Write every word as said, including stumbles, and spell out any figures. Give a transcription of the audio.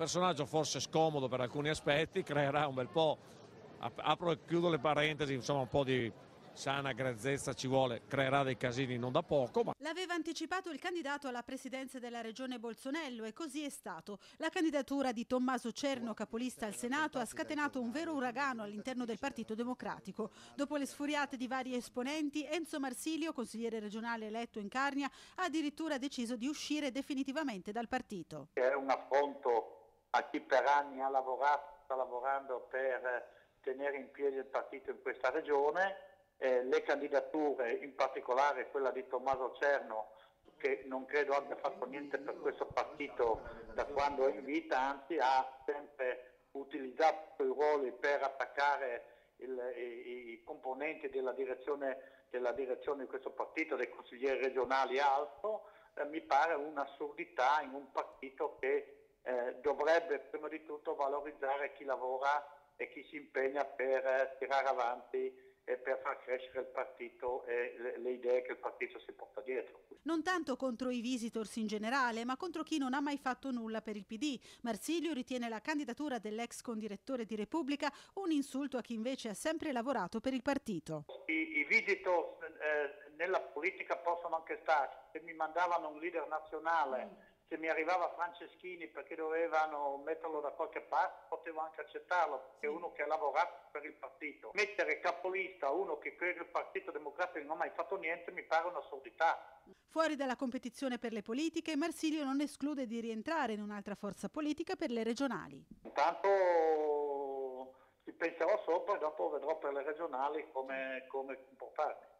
personaggio forse scomodo per alcuni aspetti, creerà un bel po', apro e chiudo le parentesi, insomma un po' di sana grezzezza ci vuole, creerà dei casini non da poco. Ma... L'aveva anticipato il candidato alla presidenza della regione Bolzonello e così è stato. La candidatura di Tommaso Cerno, capolista al Senato, ha scatenato un vero uragano all'interno del Partito Democratico. Dopo le sfuriate di vari esponenti, Enzo Marsilio, consigliere regionale eletto in Carnia, ha addirittura deciso di uscire definitivamente dal partito. È un affronto a chi per anni ha lavorato, sta lavorando per tenere in piedi il partito in questa regione. Eh, le candidature, in particolare quella di Tommaso Cerno, che non credo abbia fatto niente per questo partito da quando è in vita, anzi ha sempre utilizzato i ruoli per attaccare il, i, i componenti della direzione, della direzione di questo partito, dei consiglieri regionali e altro, eh, mi pare un'assurdità in un partito che eh, dovrebbe prima di tutto valorizzare chi lavora e chi si impegna per eh, tirare avanti e per far crescere il partito e le, le idee che il partito si porta dietro. Non tanto contro i visitors in generale, ma contro chi non ha mai fatto nulla per il P D. Marsilio ritiene la candidatura dell'ex condirettore di Repubblica un insulto a chi invece ha sempre lavorato per il partito. I, i visitors eh, nella politica possono anche stare. Se mi mandavano un leader nazionale, mm. se mi arrivava Franceschini perché dovevano metterlo da qualche parte, potevo anche accettarlo, perché è uno che ha lavorato per il partito. Mettere capolista uno che per il Partito Democratico non ha mai fatto niente mi pare un'assurdità. Fuori dalla competizione per le politiche, Marsilio non esclude di rientrare in un'altra forza politica per le regionali. Intanto ci penserò sopra e dopo vedrò per le regionali come, come comportarmi.